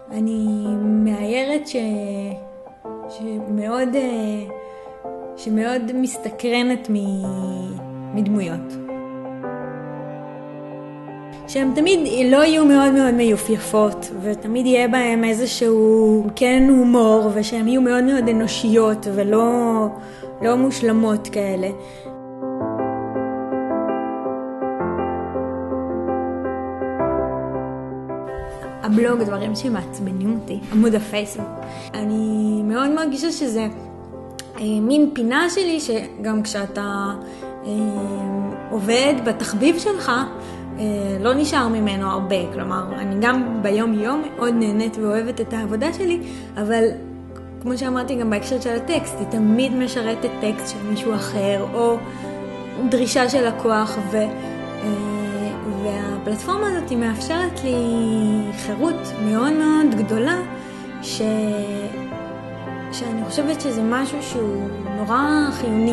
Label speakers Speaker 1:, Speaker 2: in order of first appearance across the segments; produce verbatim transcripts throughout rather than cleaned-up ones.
Speaker 1: אני מאיירת ש... שמאוד, שמאוד מסתקרנת מ... מדמויות. שהן תמיד לא יהיו מאוד מאוד מיופייפות, ותמיד יהיה בהם איזשהו כן הומור, ושהן יהיו מאוד מאוד אנושיות ולא לא מושלמות כאלה. הבלוג, דברים שמעצבנים אותי, עמוד הפייסבוק. אני מאוד מרגישה שזה אה, מין פינה שלי, שגם כשאתה אה, עובד בתחביב שלך, אה, לא נשאר ממנו הרבה. כלומר, אני גם ביום יום מאוד נהנית ואוהבת את העבודה שלי, אבל כמו שאמרתי גם בהקשר של הטקסט, היא תמיד משרתת טקסט של מישהו אחר, או דרישה של לקוח, ו... והפלטפורמה הזאת היא מאפשרת לי חירות מאוד מאוד גדולה, ש... שאני חושבת שזה משהו שהוא נורא חיוני.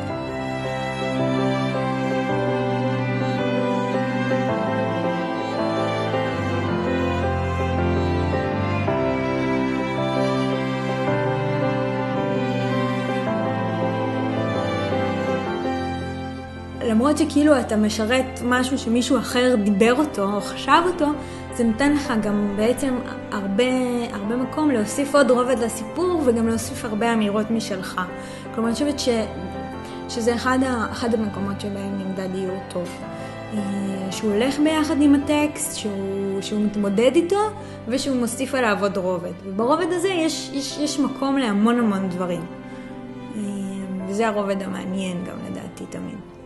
Speaker 1: למרות שכאילו אתה משרת משהו שמישהו אחר דיבר אותו או חשב אותו, זה נותן לך גם בעצם הרבה, הרבה מקום להוסיף עוד רובד לסיפור, וגם להוסיף הרבה אמירות משלך. כלומר, אני חושבת ש, שזה אחד, אחד המקומות שבהם נמדד דיור טוב. שהוא הולך ביחד עם הטקסט, שהוא, שהוא מתמודד איתו, ושהוא מוסיף עליו עוד רובד. וברובד הזה יש, יש, יש מקום להמון המון דברים. וזה הרובד המעניין גם לדעתי תמיד.